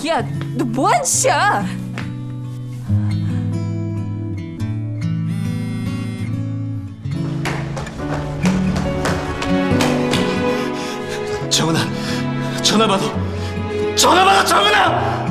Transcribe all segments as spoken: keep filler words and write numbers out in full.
야, 너 뭐한 짓이야? 정은아, 전화 받아. 전화 받아, 정은아!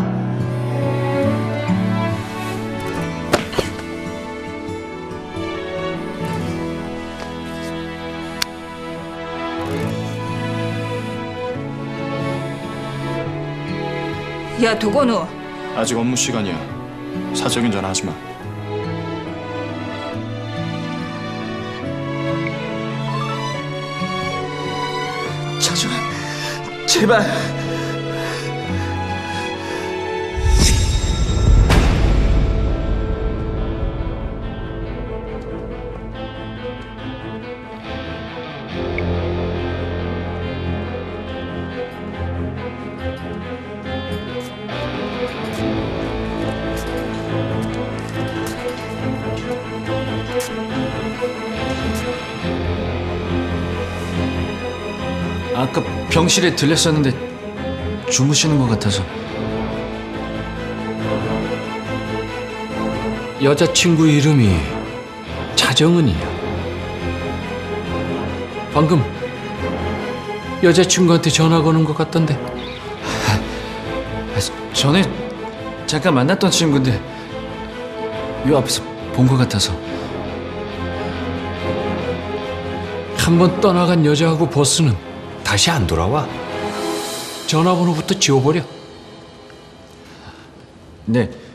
야, 도건우. 아직 업무 시간이야. 사적인 전화 하지 마. 차주아, 제발. 아까 병실에 들렸었는데 주무시는 것 같아서. 여자친구 이름이 차정은이야. 방금 여자친구한테 전화 거는 것 같던데. 아, 전에 잠깐 만났던 친구인데 요 앞에서 본 것 같아서. 한 번 떠나간 여자하고 보스는 다시 안 돌아와. 전화번호부터 지워버려. 네.